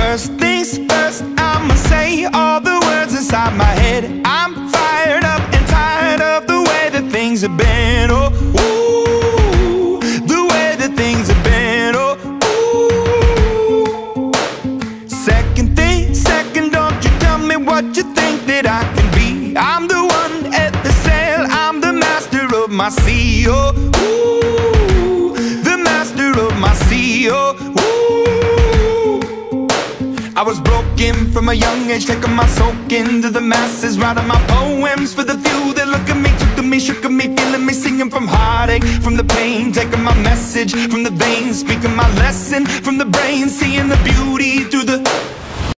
First things first, I'ma say all the words inside my head. I'm fired up and tired of the way that things have been. Oh, ooh, the way that things have been. Oh, ooh. Second thing, second, don't you tell me what you think that I can be. I'm the one at the sail, I'm the master of my sea. Oh, ooh, the master of my sea. Oh, ooh. I was broken from a young age, taking my soak into the masses, writing my poems for the few that look at me, took to me, shook at me, feeling me, singing from heartache, from the pain, taking my message from the veins, speaking my lesson from the brain, seeing the beauty through the